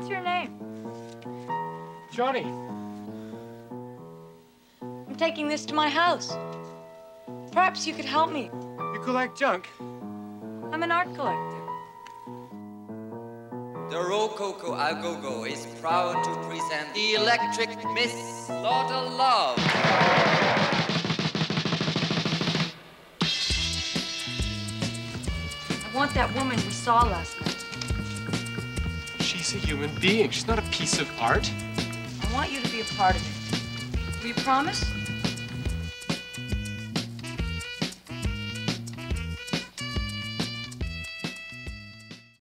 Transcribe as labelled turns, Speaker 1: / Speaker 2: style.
Speaker 1: What's your name?
Speaker 2: Johnny.
Speaker 1: I'm taking this to my house. Perhaps you could help me.
Speaker 2: You collect junk?
Speaker 1: I'm an art collector.
Speaker 3: The Rococo Agogo is proud to present the electric Miss Slaughter Love.
Speaker 1: I want that woman we saw last night.
Speaker 2: She's a human being. She's not a piece of art.
Speaker 1: I want you to be a part of it. Will you promise?